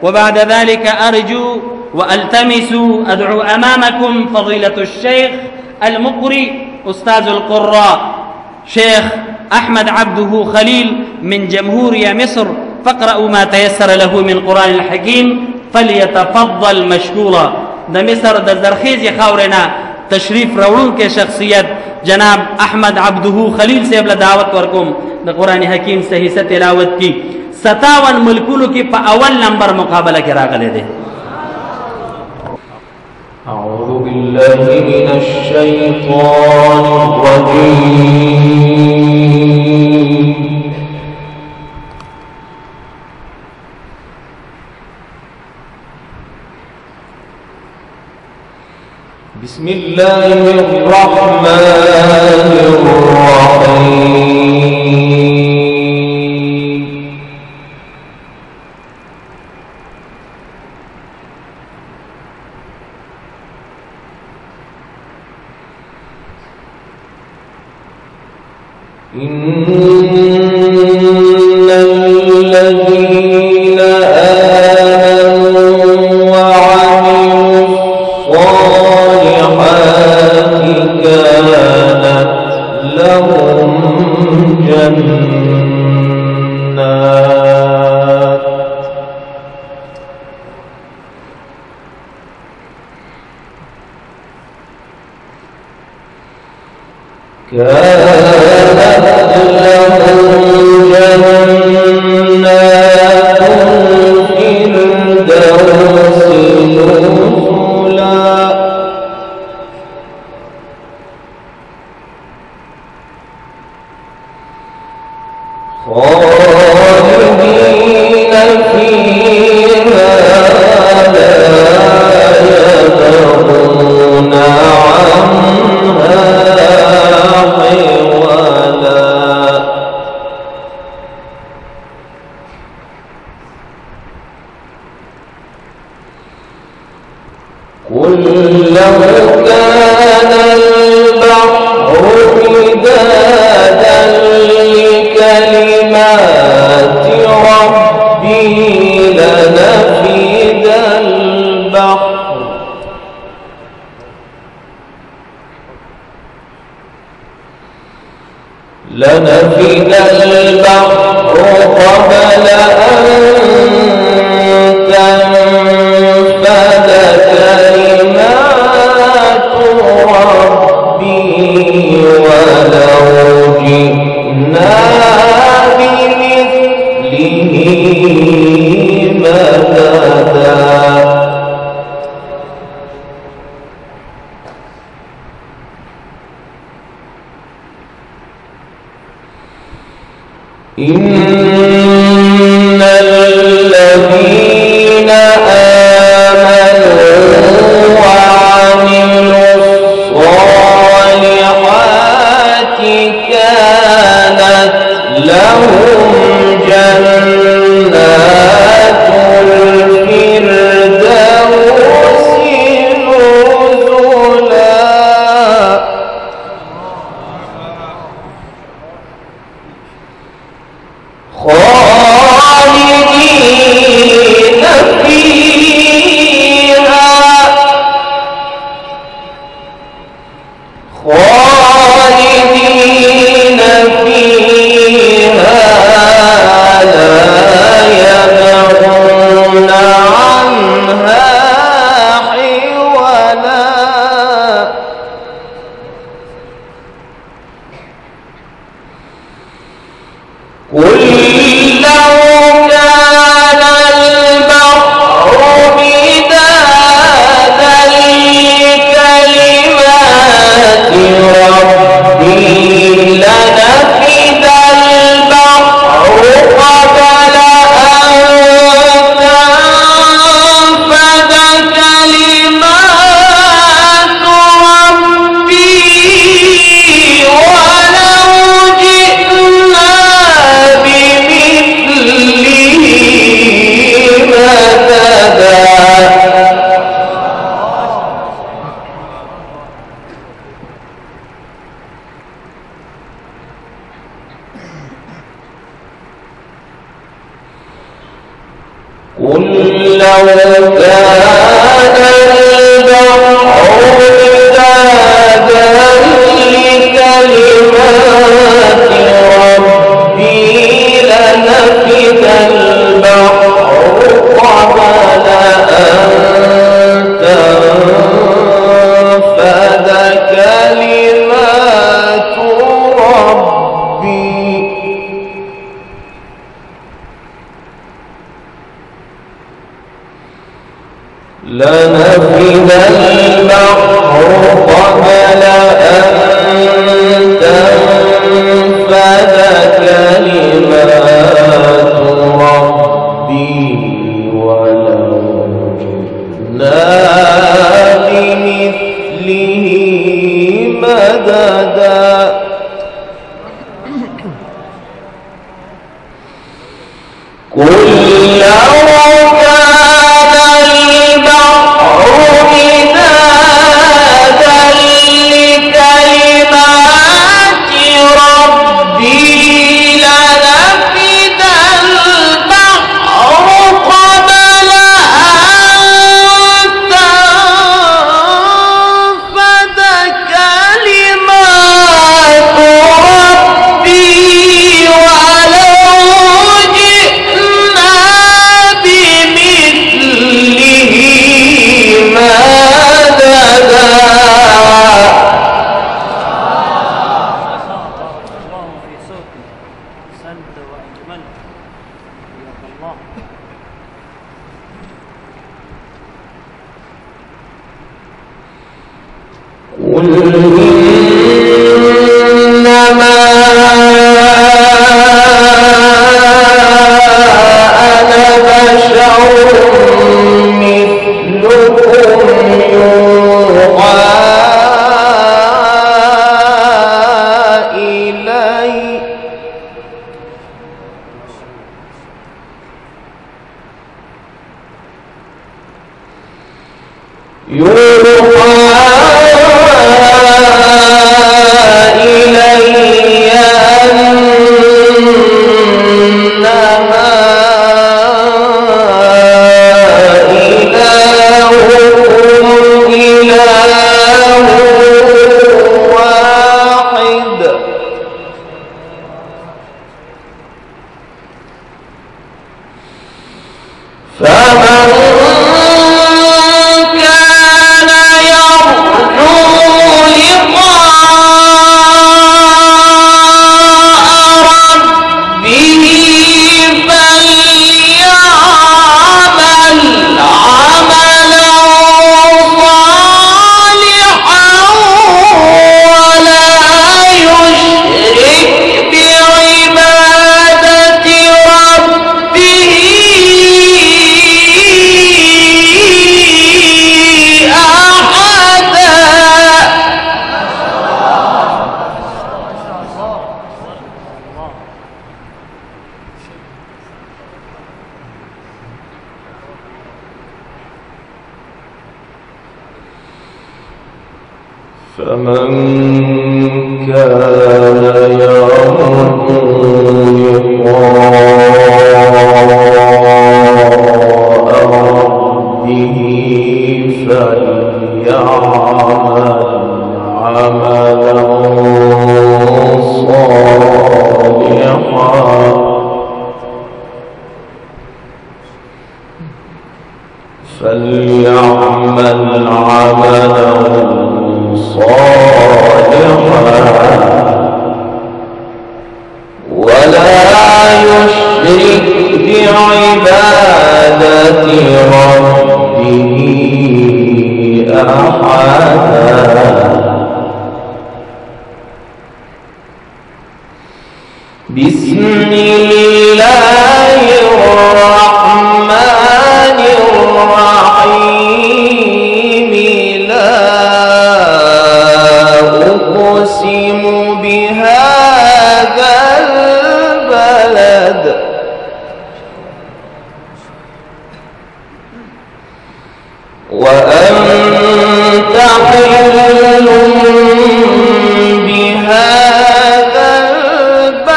وبعد ذلك أرجو وألتمس أدعو أمامكم فضيلة الشيخ المقري أستاذ القراء شيخ أحمد عبده خليل من جمهورية مصر، فاقرأوا ما تيسر له من قرآن الحكيم فليتفضل مشكورا. دا مصر دا زرخیز خاورنا تشریف روڑون کے شخصیت جناب احمد عبده خلیل سے دعوت ورکم دا قرآن حکیم صحیح سے تلاوت کی 57 ملکونو کی پا اول نمبر مقابلہ کے راغلے دے. اعوذ باللہ من الشیطان الرجیم. بسم الله الرحمن الرحيم. إن الذين آمنوا وعملوا الصالحات كانت لهم جنات في الفردوس نزلا. خالدين فيها لا يبغون عنها حولا. قل لو كان البحر مدادا لكلمات ربي لنفد البحر قبل أن تنفد كلمات ربي ولو جئنا بمثله مددا. إن لو كان البحر مدادا لكلمات ربي لنفد البحر قبل أن تنفد كلمات ربي لنفد البحر قبل أن تنفد كلمات ربي ولو جئنا بمثله مددا قل لو فمن كان يرجو لقاء ربه فليعمل عملا صالحا ولا يشرك بعبادة ربه أحدا بسم الله الرحمن الرحيم لا أقسم بهذا البلد وأنت حل بهذا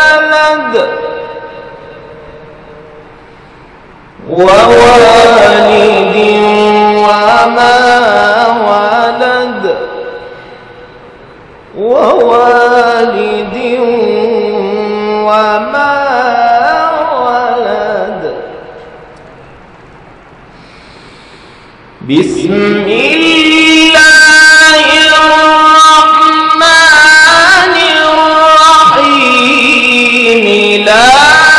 البلد ووالد بسم الله الرحمن الرحيم لا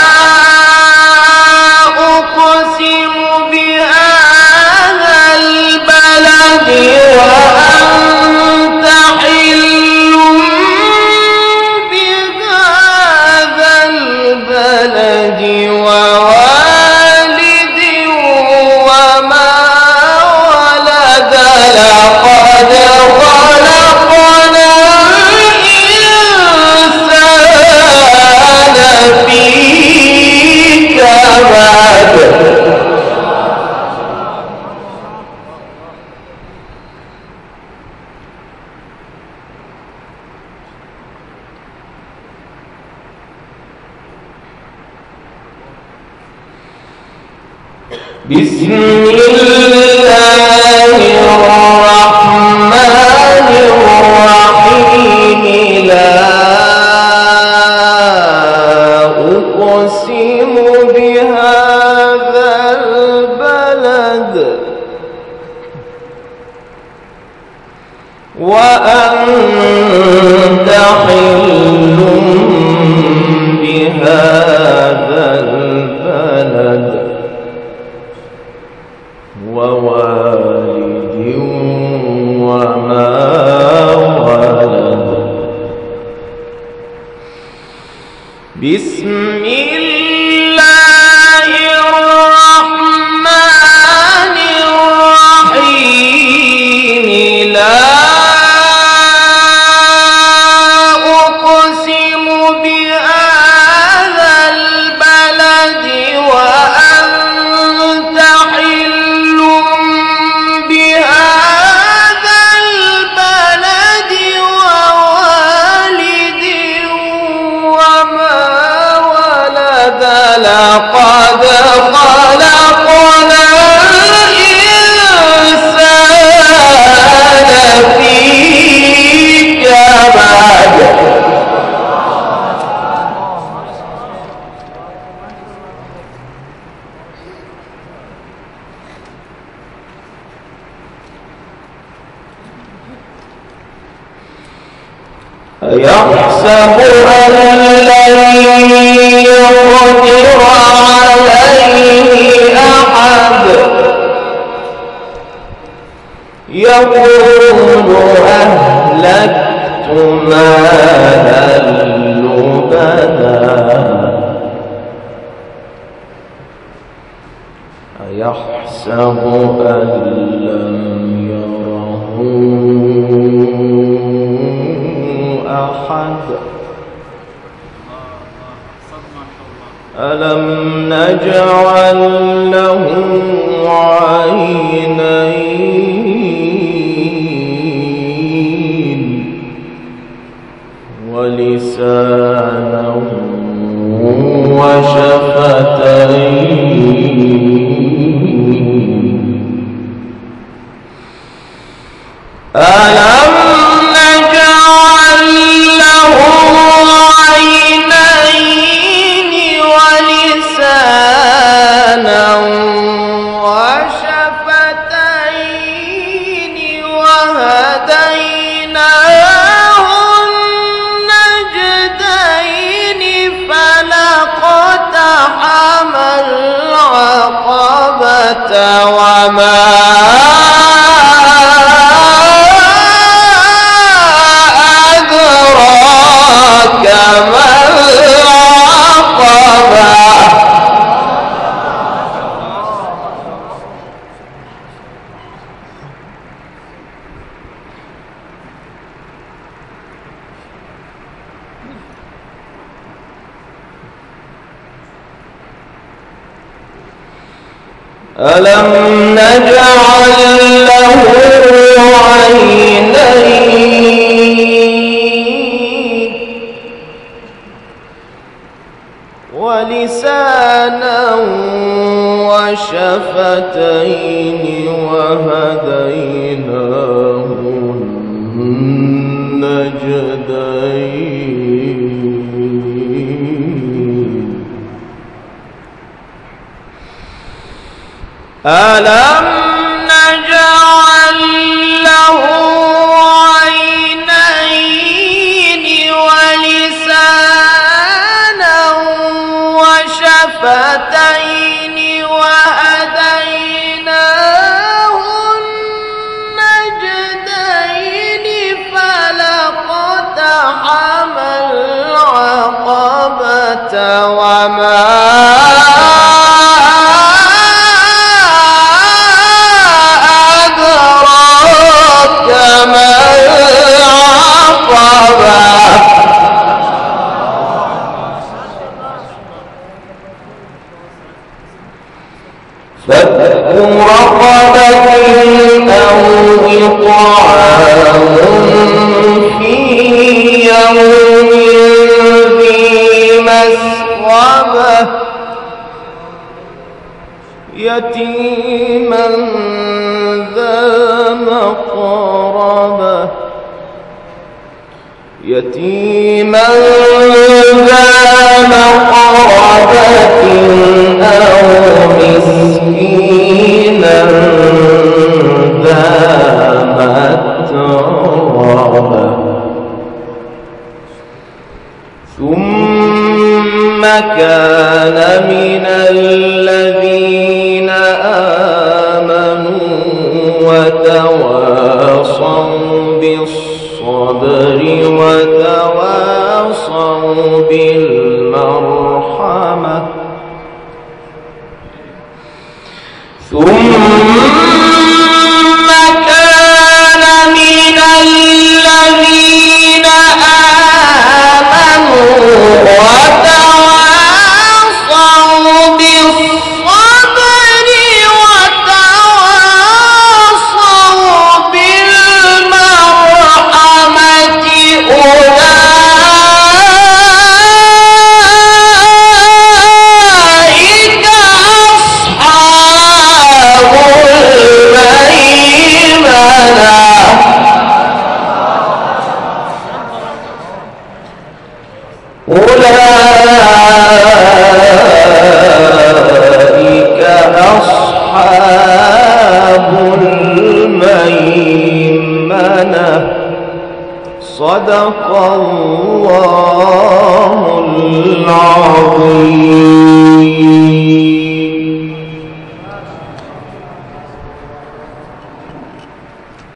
أقسم بهذا البلد وأنت حل بهذا البلد ووالد وما ولد لقد خلقنا الإنسان في كبد بسم الله الرحمن الرحيم لا أقسم بهذا البلد وأنت حل بهذا البلد ووالد وما ولد بسم الله الرحمن الرحيم لا أقسم بهذا البلد وأنت حل بهذا البلد ووالد وما ولد لقد خلقنا الإنسان في كبد يحسب أن لن يقدر عليه أحد يقول أهلكت مالا لبدا أيحسب أن لم يره أحد ألم نجعل له عينين ولسانا وشفتين ألم نجعل له عينين ولسانا وشفتين وهديناه النجدين فلاقتحم العقبة وما ألم نجعل له عينين ولسانا وشفتين وهديناه النجدين ألم نجعل يتيما ذا مقربة يتيما ذا مقربة أو مسكينا ذا متربة ثم كان من الذين آمنوا وتواصوا بالصبر وتواصوا بالمرحمة ثم كان من الذين آمنوا وتواصوا بالصبر وتواصوا بالمرحمة أولئك أصحاب الميمنة أولئك أصحاب الميمنة صدق الله العظيم.